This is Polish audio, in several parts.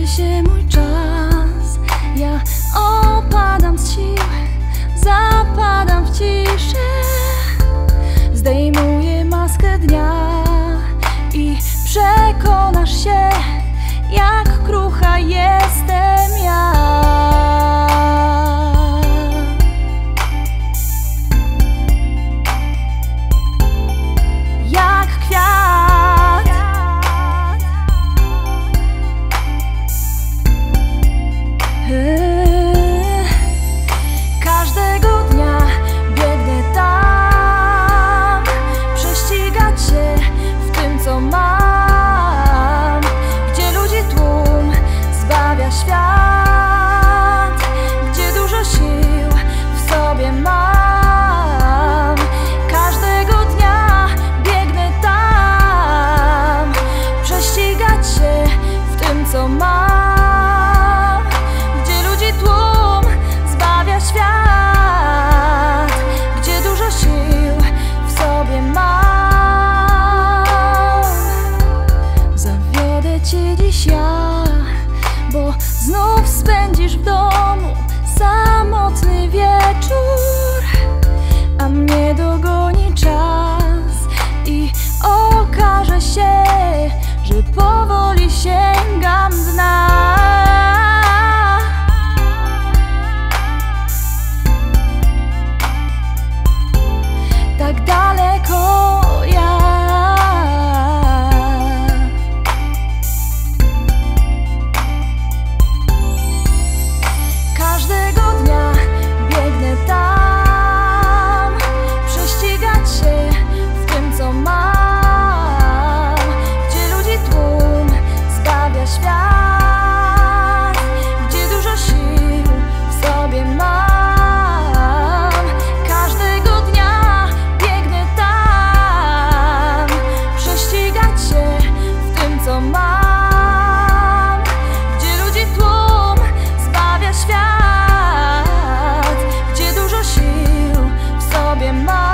się mój czas, ja opadam z sił, zapadam w ciszę. Zdejmuję maskę dnia i przekonasz się, jak krucha jestem ja. Jak kwiat, każdego dnia biegnę tam, prześcigać się w tym, co mam, gdzie ludzi tłum zbawia świat, gdzie dużo sił w sobie mam. Każdego dnia biegnę tam, prześcigać się w tym, co mam, gdzie ludzi tłum zbawia świat, gdzie dużo sił w sobie mam. Zawiodę cię dziś ja, bo znów spędzisz w domu samotny wieczór, a mnie dogoni czas i okaże się, że powoli sięgam dna. Tak daleko ja. Każdego dnia biegnę tam, prześcigać się w tym, co mam, gdzie ludzi tłum zbawia świat, gdzie dużo sił w sobie mam. Każdego dnia biegnę tam, prześcigać się w tym, co mam, gdzie ludzi tłum zbawia świat, gdzie dużo sił w sobie mam.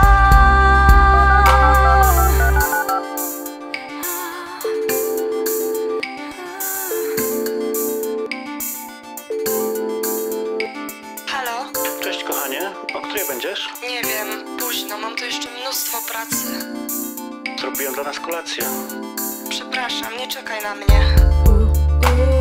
Halo? Cześć kochanie, o której będziesz? Nie wiem, późno, mam tu jeszcze mnóstwo pracy. Zrobiłem dla nas kolację. Przepraszam, nie czekaj na mnie.